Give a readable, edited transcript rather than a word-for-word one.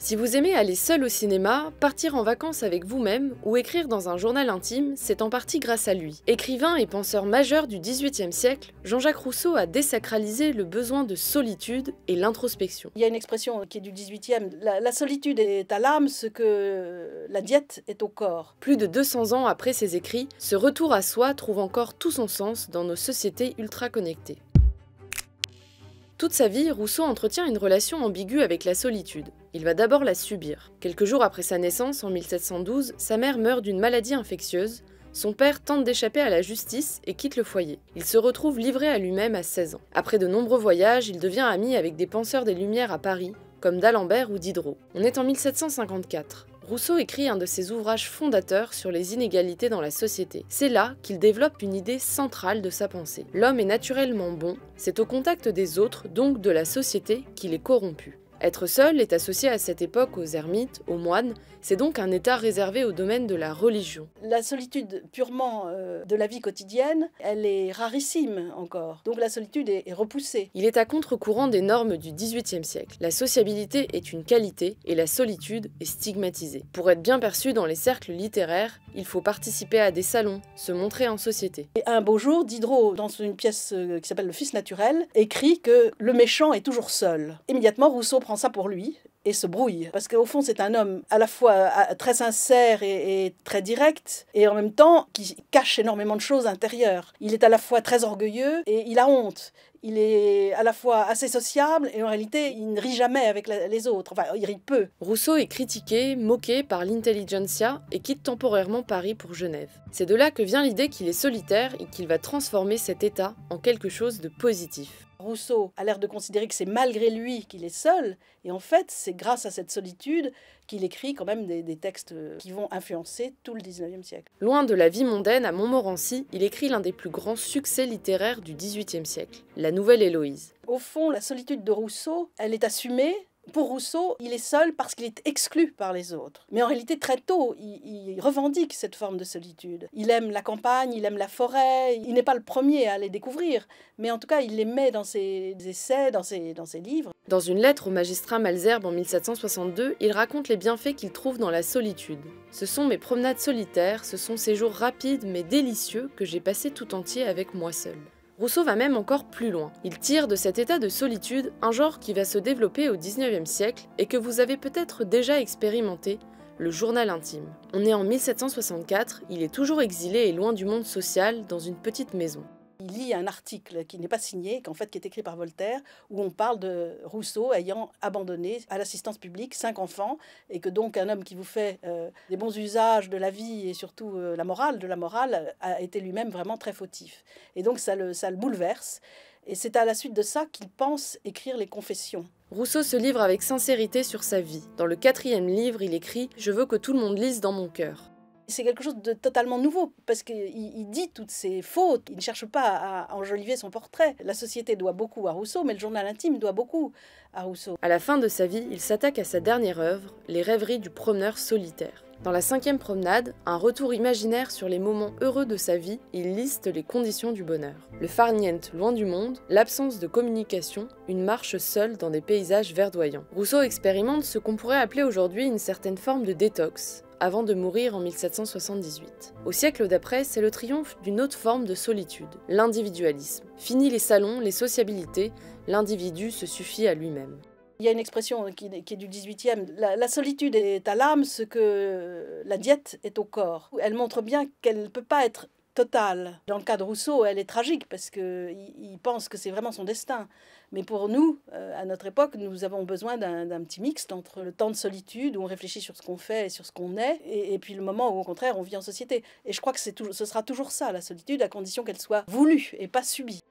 Si vous aimez aller seul au cinéma, partir en vacances avec vous-même ou écrire dans un journal intime, c'est en partie grâce à lui. Écrivain et penseur majeur du XVIIIe siècle, Jean-Jacques Rousseau a désacralisé le besoin de solitude et l'introspection. Il y a une expression qui est du XVIIIe, la solitude est à l'âme ce que la diète est au corps. Plus de 200 ans après ses écrits, ce retour à soi trouve encore tout son sens dans nos sociétés ultra connectées. Toute sa vie, Rousseau entretient une relation ambiguë avec la solitude. Il va d'abord la subir. Quelques jours après sa naissance, en 1712, sa mère meurt d'une maladie infectieuse. Son père tente d'échapper à la justice et quitte le foyer. Il se retrouve livré à lui-même à 16 ans. Après de nombreux voyages, il devient ami avec des penseurs des Lumières à Paris, comme d'Alembert ou Diderot. On est en 1754. Rousseau écrit un de ses ouvrages fondateurs sur les inégalités dans la société. C'est là qu'il développe une idée centrale de sa pensée. L'homme est naturellement bon, c'est au contact des autres, donc de la société, qu'il est corrompu. Être seul est associé à cette époque aux ermites, aux moines, c'est donc un état réservé au domaine de la religion. La solitude purement de la vie quotidienne, elle est rarissime encore. Donc la solitude est repoussée. Il est à contre-courant des normes du XVIIIe siècle. La sociabilité est une qualité et la solitude est stigmatisée. Pour être bien perçu dans les cercles littéraires, il faut participer à des salons, se montrer en société. Et un beau jour, Diderot, dans une pièce qui s'appelle Le Fils naturel, écrit que le méchant est toujours seul. Immédiatement, Rousseau prend ça pour lui et se brouille. Parce qu'au fond, c'est un homme à la fois très sincère et très direct, et en même temps qui cache énormément de choses intérieures. Il est à la fois très orgueilleux et il a honte. Il est à la fois assez sociable et en réalité, il ne rit jamais avec les autres. Enfin, il rit peu. Rousseau est critiqué, moqué par l'intelligentsia et quitte temporairement Paris pour Genève. C'est de là que vient l'idée qu'il est solitaire et qu'il va transformer cet état en quelque chose de positif. Rousseau a l'air de considérer que c'est malgré lui qu'il est seul, et en fait, c'est grâce à cette solitude qu'il écrit quand même des textes qui vont influencer tout le XIXe siècle. Loin de la vie mondaine, à Montmorency, il écrit l'un des plus grands succès littéraires du XVIIIe siècle, La Nouvelle Héloïse. Au fond, la solitude de Rousseau, elle est assumée. Pour Rousseau, il est seul parce qu'il est exclu par les autres. Mais en réalité, très tôt, il revendique cette forme de solitude. Il aime la campagne, il aime la forêt. Il n'est pas le premier à les découvrir, mais en tout cas, il les met dans ses essais, dans ses livres. Dans une lettre au magistrat Malesherbes en 1762, il raconte les bienfaits qu'il trouve dans la solitude. Ce sont mes promenades solitaires, ce sont ces jours rapides mais délicieux que j'ai passés tout entier avec moi seul. Rousseau va même encore plus loin. Il tire de cet état de solitude un genre qui va se développer au XIXe siècle et que vous avez peut-être déjà expérimenté, le journal intime. On est en 1764, il est toujours exilé et loin du monde social dans une petite maison. Il lit un article qui n'est pas signé, qui est écrit par Voltaire, où on parle de Rousseau ayant abandonné à l'assistance publique 5 enfants, et que donc un homme qui vous fait des bons usages de la vie et surtout de la morale, a été lui-même vraiment très fautif. Et donc ça le bouleverse, et c'est à la suite de ça qu'il pense écrire les Confessions. Rousseau se livre avec sincérité sur sa vie. Dans le 4e livre, il écrit « Je veux que tout le monde lise dans mon cœur ». C'est quelque chose de totalement nouveau, parce qu'il dit toutes ses fautes. Il ne cherche pas à enjoliver son portrait. La société doit beaucoup à Rousseau, mais le journal intime doit beaucoup à Rousseau. À la fin de sa vie, il s'attaque à sa dernière œuvre, Les rêveries du promeneur solitaire. Dans la 5e promenade, un retour imaginaire sur les moments heureux de sa vie, il liste les conditions du bonheur. Le farniente loin du monde, l'absence de communication, une marche seule dans des paysages verdoyants. Rousseau expérimente ce qu'on pourrait appeler aujourd'hui une certaine forme de détox, avant de mourir en 1778. Au siècle d'après, c'est le triomphe d'une autre forme de solitude, l'individualisme. Fini les salons, les sociabilités, l'individu se suffit à lui-même. Il y a une expression qui est du XVIIIe, la solitude est à l'âme ce que la diète est au corps. Elle montre bien qu'elle ne peut pas être totale. Dans le cas de Rousseau, elle est tragique parce qu'il pense que c'est vraiment son destin. Mais pour nous, à notre époque, nous avons besoin d'un petit mixte entre le temps de solitude où on réfléchit sur ce qu'on fait et sur ce qu'on est, et puis le moment où au contraire on vit en société. Et je crois que ce sera toujours ça, la solitude, à condition qu'elle soit voulue et pas subie.